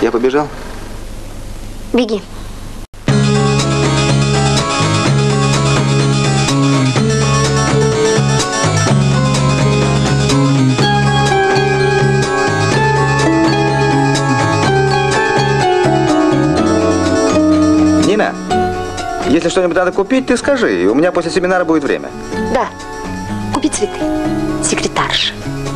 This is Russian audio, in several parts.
Я побежал. Беги. Нина, если что-нибудь надо купить, ты скажи. У меня после семинара будет время. Да. Купи цветы. Секретарша.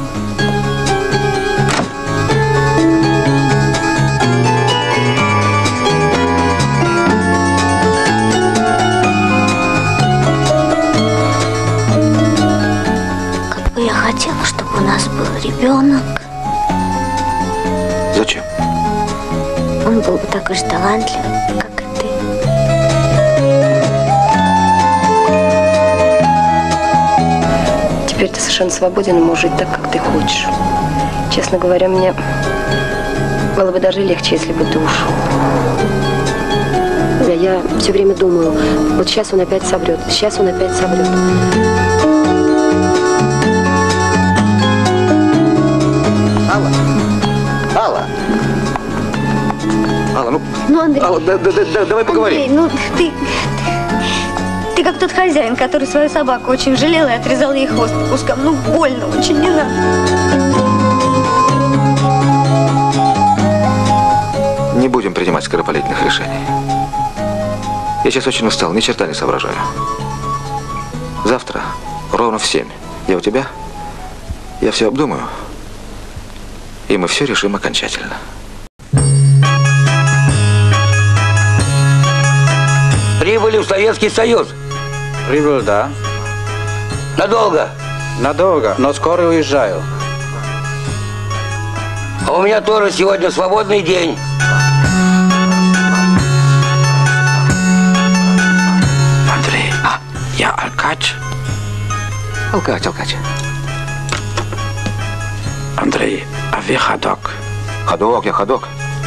Как бы я хотела, чтобы у нас был ребенок. Зачем? Он был бы такой же талантливый, как и ты. Теперь ты совершенно свободен и можешь жить так, как ты хочешь. Честно говоря, мне было бы даже легче, если бы ты ушел. Я все время думаю, вот сейчас он опять соврет, сейчас он опять соврет. Алла. Алла. Алла, ну Андрей, Алла, давай поговорим. Андрей, ну ты как тот хозяин, который свою собаку очень жалел и отрезал ей хвост по кускам. Ну, больно очень, не надо. Не будем принимать скоропалительных решений. Я сейчас очень устал, ни черта не соображаю. Завтра ровно в 7. Я у тебя. Я все обдумаю. И мы все решим окончательно. Прибыли в Советский Союз. Прибыл, да. Надолго? Надолго, но скоро уезжаю. А у меня тоже сегодня свободный день. Андрей, я Алкач. Алкач. Андрей, а вы ходок? Я ходок.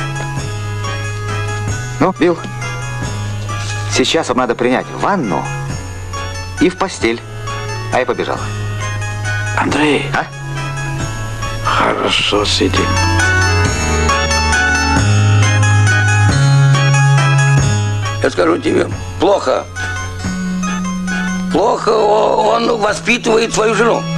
Ну, Билл, сейчас вам надо принять ванну и в постель. А я побежал. Андрей, хорошо сидим. Я скажу тебе, плохо. Плохо он воспитывает свою жену.